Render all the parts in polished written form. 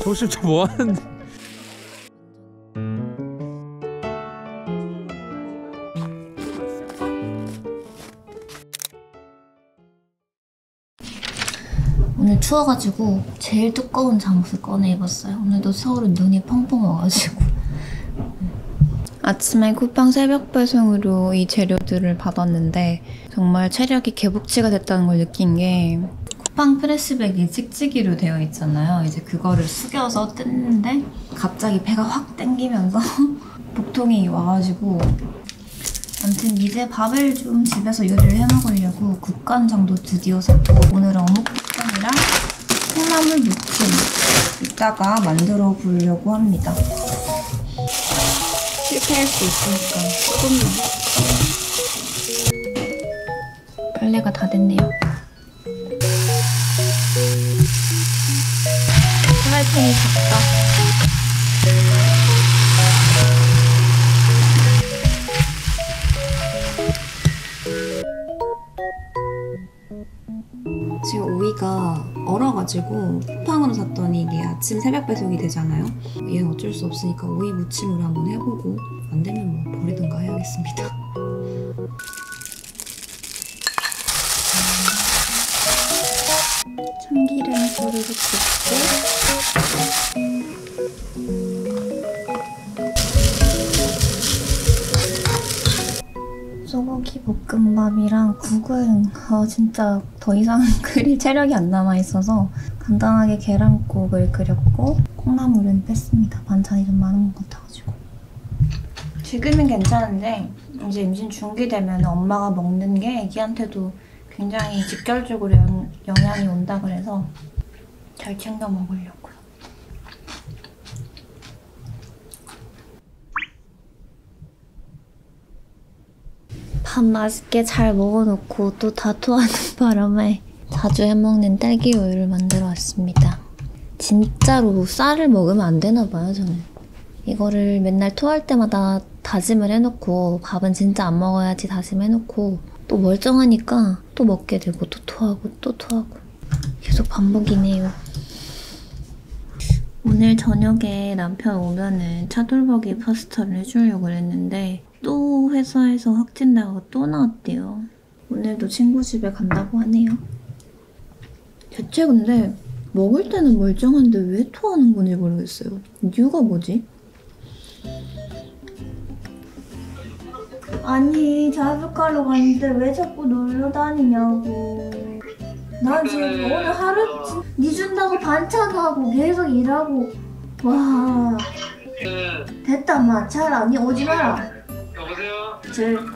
정신 좀 뭐하는데. 오늘 추워가지고 제일 두꺼운 잠옷을 꺼내 입었어요. 오늘도 서울은 눈이 펑펑 와가지고. 아침에 쿠팡 새벽 배송으로 이 재료들을 받았는데 정말 체력이 개복치가 됐다는 걸 느낀 게 쿠팡 프레시백이 찍찍이로 되어 있잖아요. 이제 그거를 숙여서 뜯는데 갑자기 배가 확 땡기면서 복통이 와가지고 아무튼 이제 밥을 좀 집에서 요리를 해먹으려고 국간장도 드디어 샀고 오늘은 어묵볶음이랑 콩나물 무침 이따가 만들어 보려고 합니다. 실패할 수 있으니까 조금만. 빨래가 다 됐네요. 프라이팬이 작다. 지금 오이가 얼어가지고 쿠팡으로 샀더니 이게 아침 새벽 배송이 되잖아요. 얘는 어쩔 수 없으니까 오이 무침으로 한번 해보고 안 되면 뭐 버리든가 해야겠습니다. 참기름 소리를 붓고 소고기 볶음밥이랑 국은 진짜 더 이상 끓일 체력이 안 남아있어서 간단하게 계란국을 끓였고 콩나물은 뺐습니다. 반찬이 좀 많은 것 같아가지고. 지금은 괜찮은데 이제 임신 중기 되면 엄마가 먹는 게 애기한테도 굉장히 직결적으로 영향이 온다 그래서 잘 챙겨 먹으려고요. 밥 맛있게 잘 먹어놓고 또 다투하는 바람에 자주 해먹는 딸기 우유를 만들어 왔습니다. 진짜로 쌀을 먹으면 안 되나 봐요, 저는. 이거를 맨날 토할 때마다 다짐을 해놓고 밥은 진짜 안 먹어야지 다짐해놓고 또 멀쩡하니까 또 먹게 되고 또 토하고 또 토하고 계속 반복이네요. 오늘 저녁에 남편 오면은 차돌박이 파스타를 해주려고 했는데 또 회사에서 확진자가 또 나왔대요. 오늘도 친구 집에 간다고 하네요. 대체 근데 먹을 때는 멀쩡한데 왜 토하는 건지 모르겠어요. 이유가 뭐지? 아니 자습하러 갔는데 왜 자꾸 놀러 다니냐고. 나 지금 오늘 하루 니 준다고 반찬하고 계속 일하고 와 됐다 마. 잘 아니 오지 마라. 여보세요?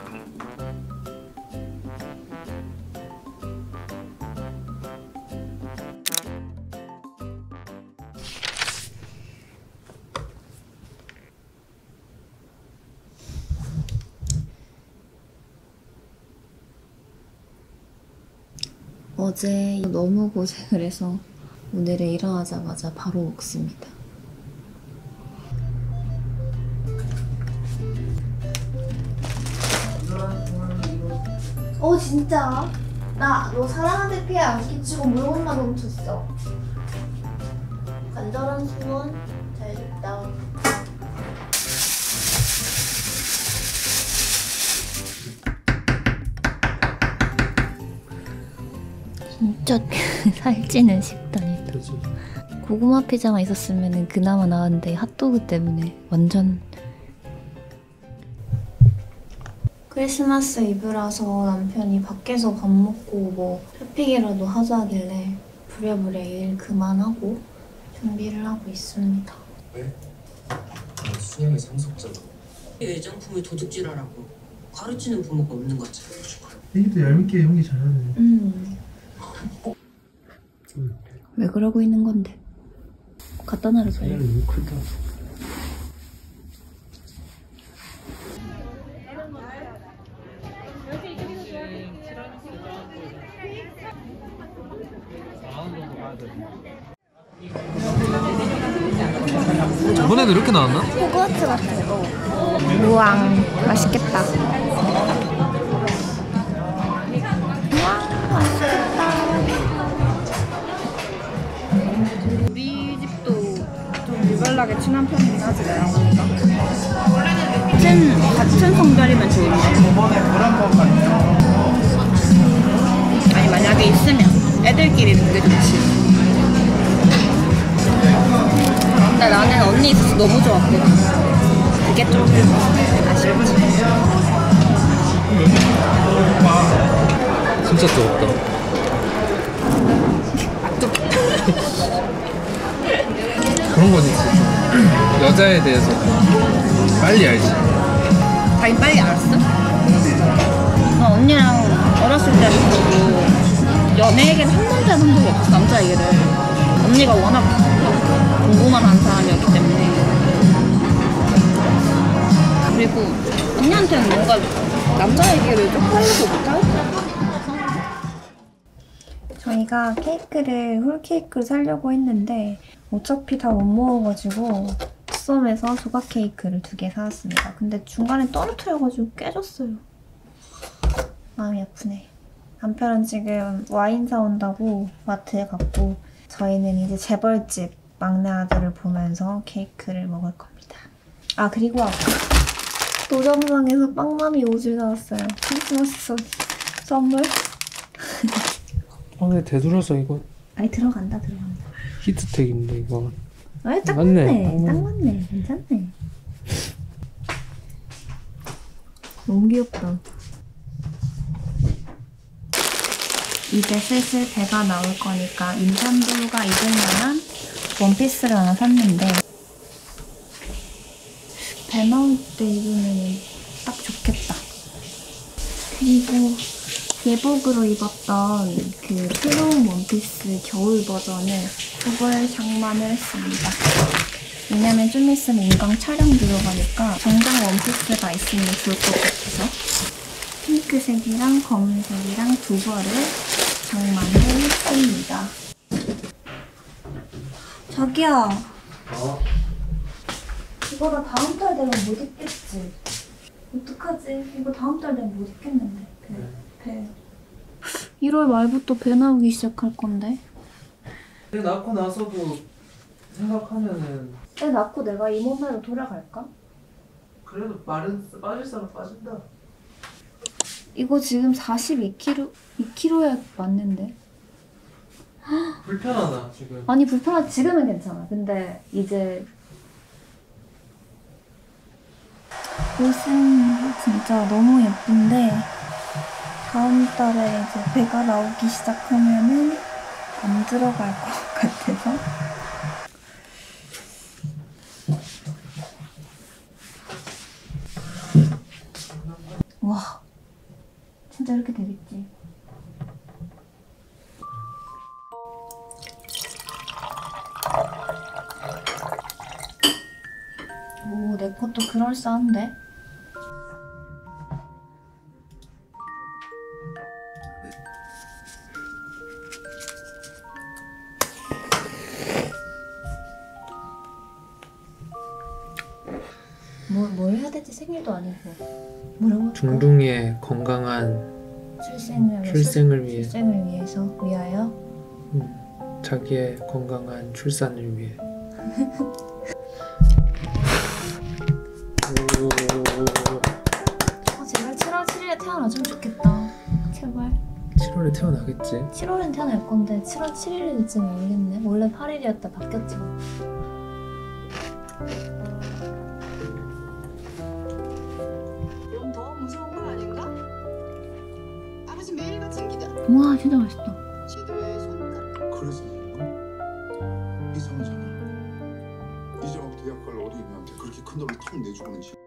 어제 너무 고생을 해서 오늘은 일어나자마자 바로 먹습니다. 진짜? 나 너 사랑한테 피해 안 끼치고 물건만 훔쳤어. 간절한 소원 잘 됐다. 진짜 살찌는 식단이다. 고구마 피자만 있었으면 그나마 나았는데 핫도그 때문에 완전. 크리스마스 이브라서 남편이 밖에서 밥 먹고 뭐 쇼핑이라도 하자 하길래 부랴부랴 일 그만하고 준비를 하고 있습니다. 왜? 수영의 상속자가 애장품을 도둑질하라고 가르치는 부모가 없는 것 같아. 애기도 얄밉게 연기 잘하네. 왜 그러고 있는 건데? 갖다 놔줘요. 너무 크다. 저번에도 이렇게 나왔나? 호그와트 같은 거. 우왕 맛있겠다. 우왕 맛있겠다. 우리 집도 유일하게 친한 편이긴 하지, 내랑 언니가. 같은 성별이면 좋은데. 아니, 만약에 있으면 애들끼리는 그게 좋지. 근데 나는 언니 있어서 너무 좋았거든. 그게 좀 아쉽지. 진짜 뜨겁다. 그런 건 있어. 좀 여자에 대해서 빨리 알지. 자기 빨리 알았어? 나 언니랑 어렸을 때부터 연애 얘기를 한 번도 해본 적이 없어, 남자 얘기를. 언니가 워낙 궁금한 한 사람이었기 때문에. 그리고 언니한테는 뭔가 남자 얘기를 쪽팔려서 못하겠다. 저희가 케이크를, 홀케이크를 사려고 했는데 어차피 다 못 먹어가지고 썸에서 조각 케이크를 2개 사왔습니다. 근데 중간에 떨어뜨려가지고 깨졌어요. 마음이 아프네. 남편은 지금 와인 사온다고 마트에 갔고 저희는 이제 재벌집 막내 아들을 보면서 케이크를 먹을 겁니다. 아, 그리고 아까 노점상에서 빵맘이 옷을 사왔어요. 크리스마스 선물. 근데 되돌아서 이거 아니, 들어간다. 히트텍인데 이거. 아니, 딱 맞네. 맞네. 딱 맞네. 괜찮네. 너무 귀엽다. 이제 슬슬 배가 나올 거니까 임산부가 입을 만한 원피스를 하나 샀는데 배 나올 때 입으면 딱 좋겠다. 그리고 예복으로 입었던 그 새로운 원피스 겨울 버전을 그걸 장만을 했습니다. 왜냐면 좀 있으면 인강 촬영 들어가니까 정장 원피스가 있으면 좋을 것 같아서 핑크색이랑 검은색이랑 2벌을 장만을 했습니다. 자기야. 이거 나 다음 달 되면 못 입겠지? 어떡하지? 이거 다음 달 되면 못 입겠는데. 배. 1월 말부터 배 나오기 시작할 건데. 애 낳고 나서도 생각하면은 애 낳고 내가 이 몸매로 돌아갈까? 그래도 빠질 사람 빠진다. 이거 지금 2kg야 맞는데? 불편하나 지금. 아니, 불편하지. 지금은 괜찮아. 근데 이제 옷은 진짜 너무 예쁜데 다음 달에 이제 배가 나오기 시작하면은 안 들어갈 것 같아서. 와, 진짜 이렇게 되겠지? 오, 내 것도 그럴싸한데? 뭘 해야 될지 생일도 아니고. 뭐라고 할까? 중둥이의 건강한 출생을 위해서 위하여. 자기의 건강한 출산을 위해. 제발 7월 7일에 태어나주면 좋겠다. 제발. 7월에 태어나겠지. 7월엔 태어날 건데 7월 7일이 될지 모르겠네. 원래 8일이었다 바뀌었지. 좀 더 무서운 거 아닌가? 아버지 매일같이 기다. 우와, 진짜 맛있다. 지도에 손가락. 그래서 이상하잖아. 이제막 대학 갈 어린이한테 그렇게 큰 돈을 턱 내주고는 지.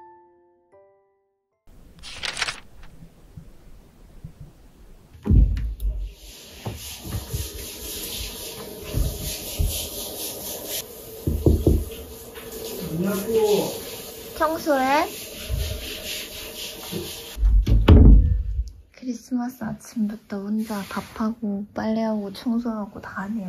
청소해. 크리스마스 아침부터 혼자 밥하고 빨래하고 청소하고 다 하네요.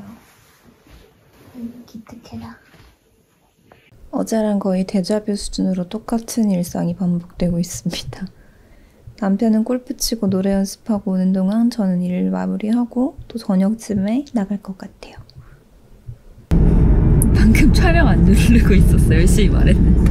기특해라. 어제랑 거의 데자뷰 수준으로 똑같은 일상이 반복되고 있습니다. 남편은 골프 치고 노래 연습하고 오는 동안 저는 일 마무리하고 또 저녁쯤에 나갈 것 같아요. 방금 촬영 안 누르고 있었어. 열심히 말했는데.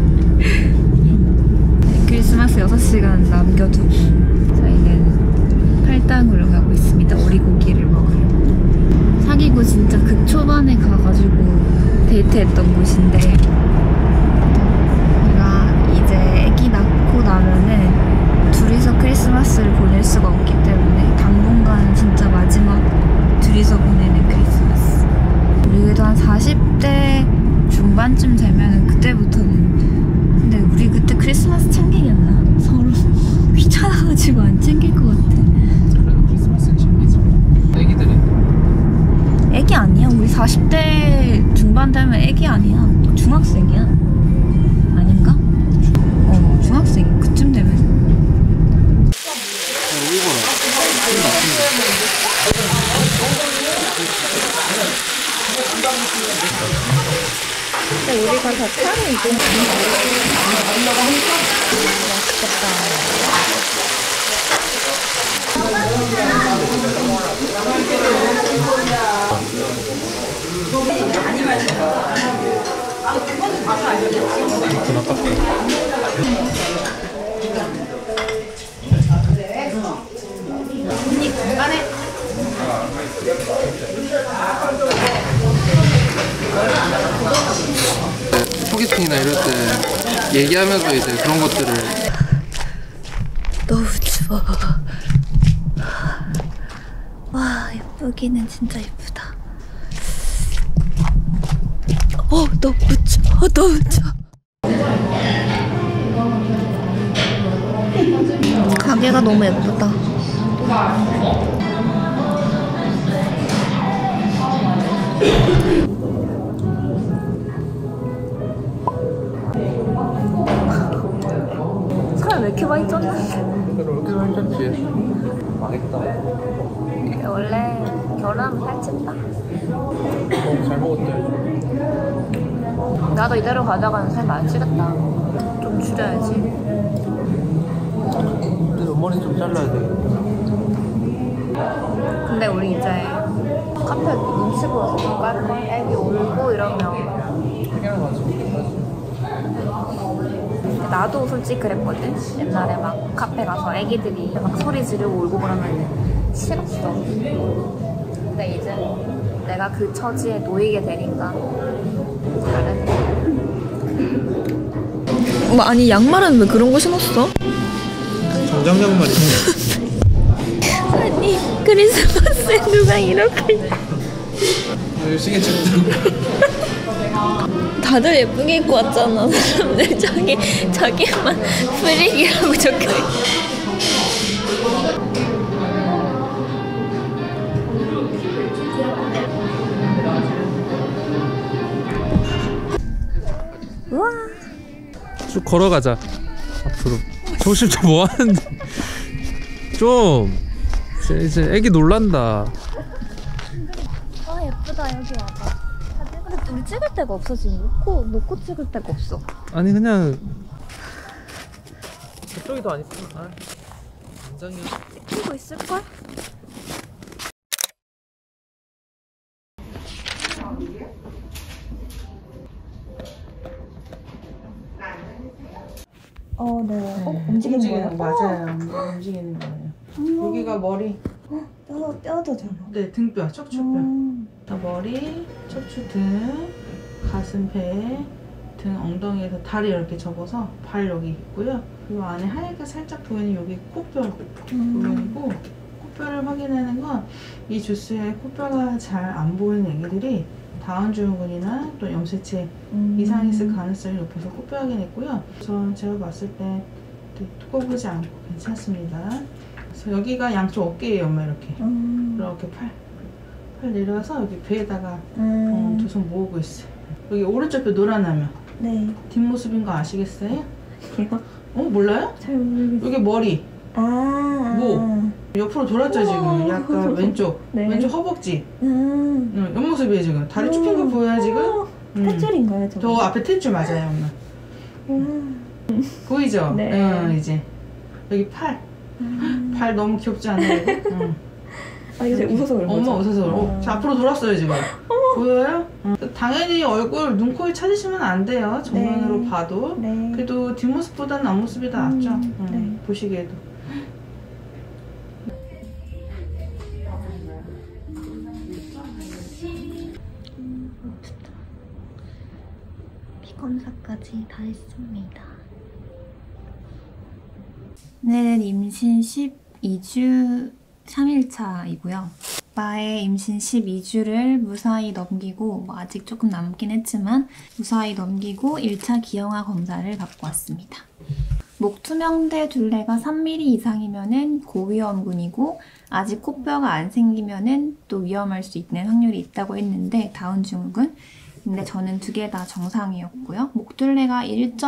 네, 크리스마스 6시간 남겨두고 저희는 팔당으로 가고 있습니다. 오리고기를 먹으려고. 사귀고 진짜 극초반에 가가지고 데이트했던 곳인데 제가 이제 아기 낳고 나면은 둘이서 크리스마스를 보낼 수가 없기 때문에 당분간 진짜 마지막 둘이서 보내는 크리스마스. 우리 그래도 한 40대 중반쯤 되면은 그때부터는, 근데 우리 그때 크리스마스 챙기겠나? 서로 귀찮아가지고 안 챙길 것 같아. 그래도 크리스마스는 챙기죠. 애기들이 애기 아니야. 우리 40대 중반 되면 애기 아니야. 중학생이야. 아닌가? 중학생 그쯤 되면. 근데 우리가 다 차로 이동하는 소개팅이나 이럴 때 얘기하면서 이제 그런 것들을 너무 추워. 와, 여기는 진짜 예쁘다. 너무 추워. 너무 추워. 가게가 너무 예쁘다. 사람 왜 이렇게 많이 쪘나? 이렇게 살쪘지. 망했다. 원래 결혼하면 살찐다. 잘 먹었대. 나도 이대로 가다가는 살 많이 찌겠다. 좀 줄여야지. 근데 옆머리 좀 잘라야 돼. 근데 우리 이제 카페 눈치 보여서 좀 깔걸? 애기 울고 이러면. 그냥 가지고. 나도 솔직히 그랬거든. 옛날에 막 카페 가서 애기들이 막 소리 지르고 울고 그러면 싫었어. 근데 이제 내가 그 처지에 놓이게 되니까 다르네. 아니 양말은 왜 그런 거 신었어? 정장 양말이. 아니 크리스마스에 누가 이렇게 시계 찍고. 다들 예쁘게 입고 왔잖아. 사람들 자기만 프릭이라고 적혀있어. 우와. 쭉 걸어가자. 앞으로. 정신 좀 뭐 하는데? 좀. 이제 애기 놀란다. 예쁘다. 여기 와봐. 근데 우리 찍을 데가 없어 지금. 놓고 찍을 데가 없어. 아니 그냥 저쪽이 더 안 있어. 굉장히 찍고 있을걸? 네. 움직이는 거예요? 맞아요. 움직이는 거예요. 여기가 머리. 뼈도잖아. 네, 등뼈, 척추뼈. 머리, 척추, 등, 가슴, 배, 등, 엉덩이에서 다리 이렇게 접어서 발 여기 있고요. 그리고 안에 하얗게 살짝 보이는 여기 코뼈 부분이고, 코뼈를 확인하는 건 이 주스에 코뼈가 잘 안 보이는 애기들이 다운 증후군이나 또 염색체 이상이 있을 가능성이 높아서 코뼈 확인했고요. 제가 봤을 때 두꺼워 보이지 않고 괜찮습니다. 그래서 여기가 양쪽 어깨예요, 엄마 이렇게. 이렇게 팔 내려와서 여기 배에다가 두 손 모으고 있어요. 여기 오른쪽 뼈 노란하면 네. 뒷모습인 거 아시겠어요? 이거? 몰라요? 잘 모르겠어. 여기 머리, 목 옆으로 돌았죠 지금. 약간 왼쪽 네. 왼쪽 허벅지. 옆모습이에요 지금. 다리 쭉 핀 거 보여요 지금? 탯줄인가요 저거? 저 앞에 탯줄 맞아요 엄마. 보이죠? 네. 이제 여기 팔 너무 귀엽지 않아요? 아 이제 웃어서 그런 거죠? 엄마 웃어서 그래. 자 앞으로 돌았어요 지금. 보여요? 당연히 얼굴, 눈, 코에 찾으시면 안 돼요. 정면으로 네. 봐도. 네. 그래도 뒷모습보다는 앞모습이 더 낫죠. 네. 보시기에도. 피 검사까지 다 했습니다. 오늘은 임신 12주 3일차이고요. 오빠의 임신 12주를 무사히 넘기고, 아직 조금 남긴 했지만 무사히 넘기고 1차 기형아 검사를 받고 왔습니다. 목 투명대 둘레가 3mm 이상이면은 고위험군이고, 아직 코뼈가 안 생기면은 또 위험할 수 있는 확률이 있다고 했는데, 다운 증후군. 근데 저는 두 개 다 정상이었고요. 목 둘레가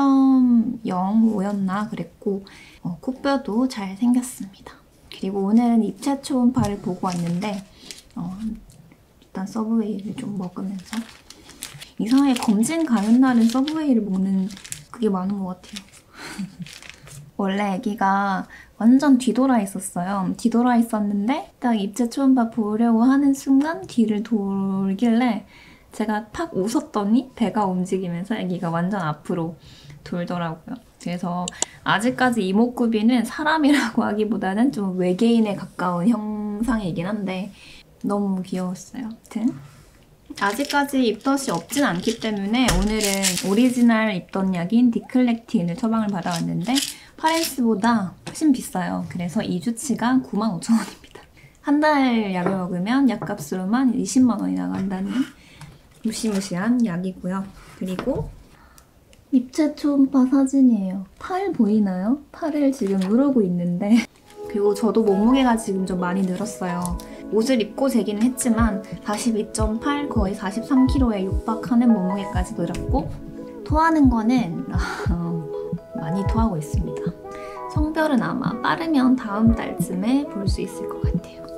1.05였나 그랬고, 코뼈도 잘 생겼습니다. 그리고 오늘은 입체 초음파를 보고 왔는데, 일단 서브웨이를 좀 먹으면서, 이상하게 검진 가는 날은 서브웨이를 먹는 그게 많은 것 같아요. 원래 아기가 완전 뒤돌아 있었어요. 뒤돌아 있었는데 딱 입체 초음파 보려고 하는 순간 뒤를 돌길래 제가 팍 웃었더니 배가 움직이면서 아기가 완전 앞으로 돌더라고요. 그래서 아직까지 이목구비는 사람이라고 하기보다는 좀 외계인에 가까운 형상이긴 한데 너무 귀여웠어요. 아무튼 아직까지 입덧이 없진 않기 때문에 오늘은 오리지널 입덧 약인 디클렉틴을 처방을 받아왔는데 파렌스보다 훨씬 비싸요. 그래서 2주치가 95,000원입니다. 한 달 약을 먹으면 약값으로만 20만 원이 나간다는 무시무시한 약이고요. 그리고 입체 초음파 사진이에요. 팔 보이나요? 팔을 지금 누르고 있는데, 그리고 저도 몸무게가 지금 좀 많이 늘었어요. 옷을 입고 재기는 했지만 42.8 거의 43kg에 육박하는 몸무게까지 늘었고, 토하는 거는 많이 토하고 있습니다. 성별은 아마 빠르면 다음 달쯤에 볼 수 있을 것 같아요.